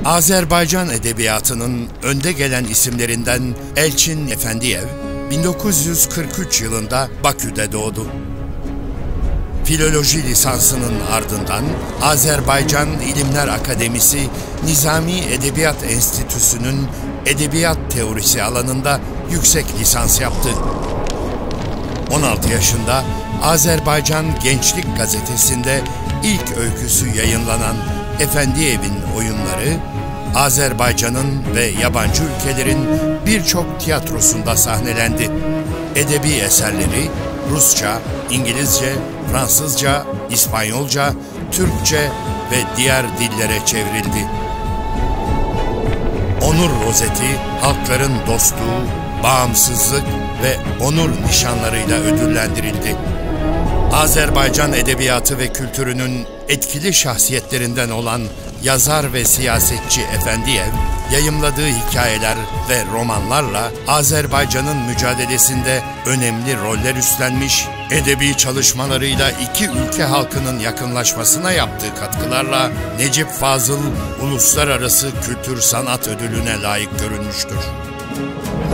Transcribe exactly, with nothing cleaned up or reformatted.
Azerbaycan edebiyatının önde gelen isimlerinden Elçin Efendiyev, bin dokuz yüz kırk üç yılında Bakü'de doğdu. Filoloji lisansının ardından Azerbaycan İlimler Akademisi Nizami Edebiyat Enstitüsü'nün edebiyat teorisi alanında yüksek lisans yaptı. on altı yaşında Azerbaycan Gençlik Gazetesi'nde ilk öyküsü yayınlanan Efendiyev'in oyunları, Azerbaycan'ın ve yabancı ülkelerin birçok tiyatrosunda sahnelendi. Edebi eserleri Rusça, İngilizce, Fransızca, İspanyolca, Türkçe ve diğer dillere çevrildi. Onur rozeti, halkların dostluğu, bağımsızlık ve onur nişanlarıyla ödüllendirildi. Azerbaycan edebiyatı ve kültürünün etkili şahsiyetlerinden olan yazar ve siyasetçi Efendiyev, yayımladığı hikayeler ve romanlarla Azerbaycan'ın mücadelesinde önemli roller üstlenmiş, edebi çalışmalarıyla iki ülke halkının yakınlaşmasına yaptığı katkılarla Necip Fazıl Uluslararası Kültür Sanat Ödülü'ne layık görülmüştür.